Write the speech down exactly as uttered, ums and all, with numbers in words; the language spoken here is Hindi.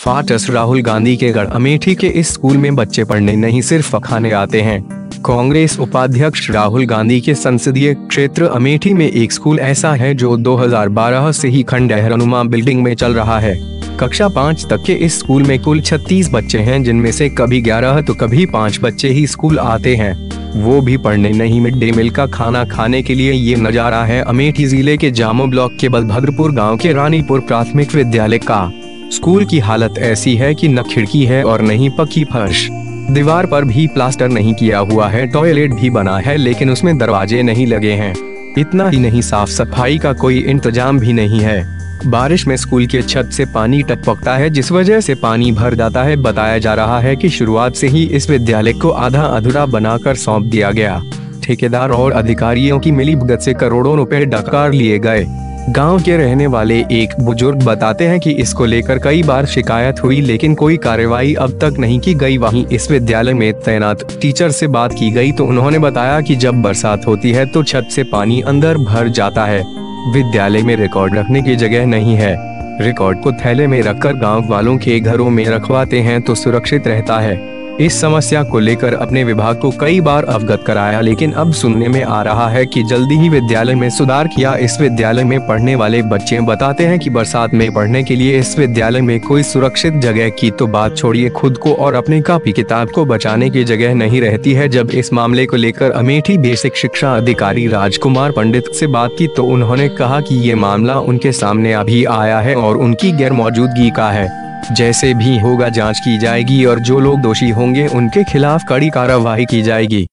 फाटस राहुल गांधी के गढ़ अमेठी के इस स्कूल में बच्चे पढ़ने नहीं सिर्फ खाने आते हैं। कांग्रेस उपाध्यक्ष राहुल गांधी के संसदीय क्षेत्र अमेठी में एक स्कूल ऐसा है जो दो हज़ार बारह से ही खंडहरनुमा बिल्डिंग में चल रहा है। कक्षा पाँच तक के इस स्कूल में कुल छत्तीस बच्चे हैं, जिनमें से कभी ग्यारह तो कभी पाँच बच्चे ही स्कूल आते हैं, वो भी पढ़ने नहीं। मिड डे मील का खाना खाने के लिए ये नजारा है अमेठी जिले के जामो ब्लॉक के बलभद्रपुर गांव के रानीपुर प्राथमिक विद्यालय का। स्कूल की हालत ऐसी है कि न खिड़की है और नहीं पक्की फर्श, दीवार पर भी प्लास्टर नहीं किया हुआ है। टॉयलेट भी बना है लेकिन उसमें दरवाजे नहीं लगे हैं। इतना ही नहीं, साफ सफाई का कोई इंतजाम भी नहीं है। बारिश में स्कूल के छत से पानी टपकता है, जिस वजह से पानी भर जाता है। बताया जा रहा है कि शुरुआत से ही इस विद्यालय को आधा अधूरा बनाकर सौंप दिया गया। ठेकेदार और अधिकारियों की मिलीभगत से करोड़ों रुपए डकार लिए गए। गांव के रहने वाले एक बुजुर्ग बताते हैं कि इसको लेकर कई बार शिकायत हुई लेकिन कोई कार्रवाई अब तक नहीं की गई। वहीं इस विद्यालय में तैनात टीचर से बात की गई तो उन्होंने बताया कि जब बरसात होती है तो छत से पानी अंदर भर जाता है। विद्यालय में रिकॉर्ड रखने की जगह नहीं है। रिकॉर्ड को थैले में रखकर गांव वालों के घरों में रखवाते हैं तो सुरक्षित रहता है। इस समस्या को लेकर अपने विभाग को कई बार अवगत कराया, लेकिन अब सुनने में आ रहा है कि जल्दी ही विद्यालय में सुधार किया। इस विद्यालय में पढ़ने वाले बच्चे बताते हैं कि बरसात में पढ़ने के लिए इस विद्यालय में कोई सुरक्षित जगह की तो बात छोड़िए, खुद को और अपने कॉपी किताब को बचाने की जगह नहीं रहती है। जब इस मामले को लेकर अमेठी बेसिक शिक्षा अधिकारी राजकुमार पंडित से बात की तो उन्होंने कहा कि ये मामला उनके सामने अभी आया है और उनकी गैर मौजूदगी का है। जैसे भी होगा जांच की जाएगी और जो लोग दोषी होंगे उनके खिलाफ कड़ी कार्रवाई की जाएगी।